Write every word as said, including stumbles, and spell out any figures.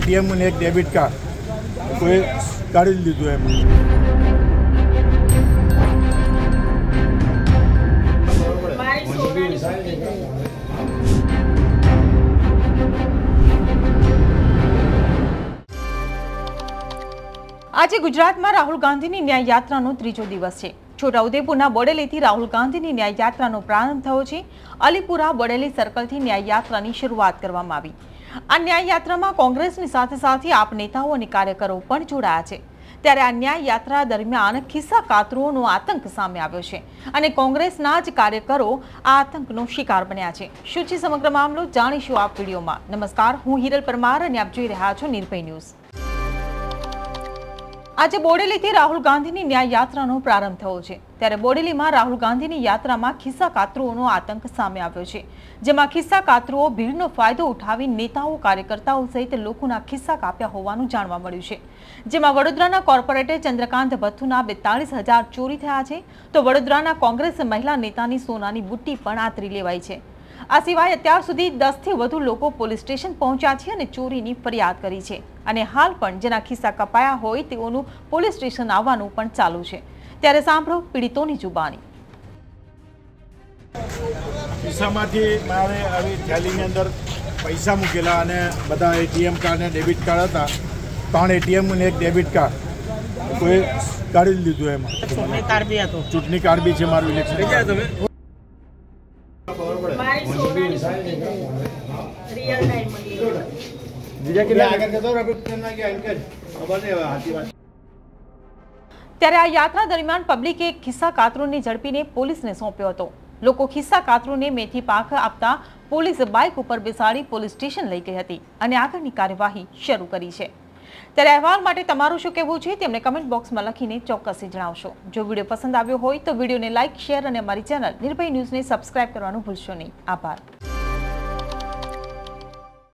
ATM અને એક debit card કોઈ કાઢી લીધું એમ। આજે ગુજરાતમાં રાહુલ ગાંધીની ન્યાય યાત્રાનો ત્રીજો દિવસ છે। છોટાઉદેપુરના બોડેલીથી રાહુલ ગાંધીની ન્યાય યાત્રાનો પ્રારંભ થયો છે। અલીપુરા બોડેલી સર્કલથી ન્યાય યાત્રાની શરૂઆત કરવામાં આવી। આ ન્યાય યાત્રામાં કોંગ્રેસની સાથે સાથે આપ નેતાઓ અને કાર્યકરો પણ જોડાયા છે। ત્યારે આ ન્યાય યાત્રા દરમિયાન ખિસ્સા કાતરુઓનો આતંક સામે આવ્યો છે અને કોંગ્રેસના જ કાર્યકરો આ આતંકનો શિકાર બન્યા છે। શું છે સમગ્ર મામલો જાણીશું આ વિડીયોમાં। નમસ્કાર, હું હિરલ પરમાર અને આપ જોઈ રહ્યા છો નિર્ભય ન્યૂઝ। આજે બોડેલીથી રાહુલ ગાંધીની ન્યાય યાત્રાનો પ્રારંભ થયો છે। ત્યારે બોડેલીમાં રાહુલ ગાંધીની યાત્રામાં ખિસ્સા કાતરુઓનો આતંક સામે આવ્યો છે, જેમાં ખિસ્સા કાતરુઓ ભીડનો ફાયદો ઉઠાવી નેતાઓ કાર્યકર્તાઓ સહિત લોકોના ખિસ્સા કાપ્યા હોવાનું જાણવા મળ્યું છે। જેમાં વડોદરાના કોર્પોરેટર ચંદ્રકાંત ભથ્થુના બેતાલીસ હજાર ચોરી થયા છે, તો વડોદરાના કોંગ્રેસ મહિલા નેતાની સોનાની બુટ્ટી પણ આતરી લેવાઈ છે। આ સિવાય અત્યાર સુધી દસ થી વધુ લોકો પોલીસ સ્ટેશન પહોંચ્યા છે અને ચોરીની ફરિયાદ કરી છે અને હાલ પણ જેના ખિસ્સા કપાયા હોય તેઓનું પોલીસ સ્ટેશન આવવાનું પણ ચાલુ છે। ત્યારે સાંભળો પીડિતોની જુબાની। ખિસ્સામાંથી મારે આવી થેલીની અંદર પૈસા મૂકેલા અને બધા એટીએમ કાર્ડ અને ડેબિટ કાર્ડ હતા। ત્રણ એટીએમ અને એક ડેબિટ કાર્ડ કોઈ કાઢી લીધું એમાં। ચૂંટણી કાર્ડ બી હતું ચૂંટણી કાર્ડ બી છે મારું ઇલેક્શન। તમે ત્યારે આ યાત્રા દરમિયાન પબ્લિકે ખિસ્સા કાતરુને ઝડપીને પોલીસને સોંપ્યો હતો। લોકો ખિસ્સા કાતરુને મેથી પાક આપતા પોલીસ બાઇક ઉપર બેસાડી પોલીસ સ્ટેશન લઈ ગઈ હતી અને આગળની કાર્યવાહી શરૂ કરી છે। ત્યારે અહેવાલ માટે તમારું શું કહેવું છે તેમને કમેન્ટ બોક્સમાં લખીને ચોક્કસથી જણાવશો। જો વિડીયો પસંદ આવ્યો હોય તો વિડીયોને લાઇક, શેર અને અમારી ચેનલ નિર્ભય ન્યૂઝને સબસ્ક્રાઇબ કરવાનું ભૂલશો નહીં। આભાર।